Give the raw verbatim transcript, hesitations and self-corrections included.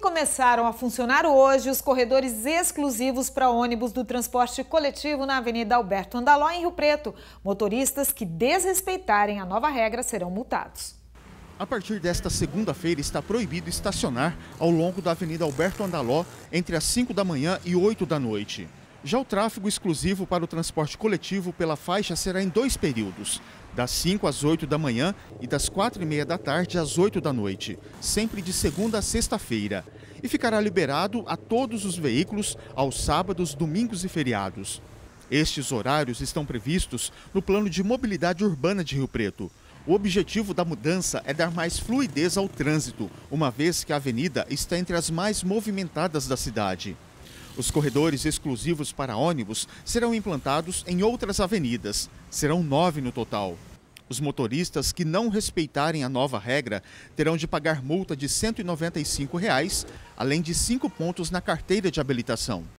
começaram a funcionar hoje os corredores exclusivos para ônibus do transporte coletivo na Avenida Alberto Andaló, em Rio Preto. Motoristas que desrespeitarem a nova regra serão multados. A partir desta segunda-feira está proibido estacionar ao longo da Avenida Alberto Andaló entre as cinco da manhã e oito da noite. Já o tráfego exclusivo para o transporte coletivo pela faixa será em dois períodos, das cinco às oito da manhã e das quatro e meia da tarde às oito da noite, sempre de segunda a sexta-feira. E ficará liberado a todos os veículos aos sábados, domingos e feriados. Estes horários estão previstos no Plano de Mobilidade Urbana de Rio Preto. O objetivo da mudança é dar mais fluidez ao trânsito, uma vez que a avenida está entre as mais movimentadas da cidade. Os corredores exclusivos para ônibus serão implantados em outras avenidas. Serão nove no total. Os motoristas que não respeitarem a nova regra terão de pagar multa de cento e noventa e cinco reais, além de cinco pontos na carteira de habilitação.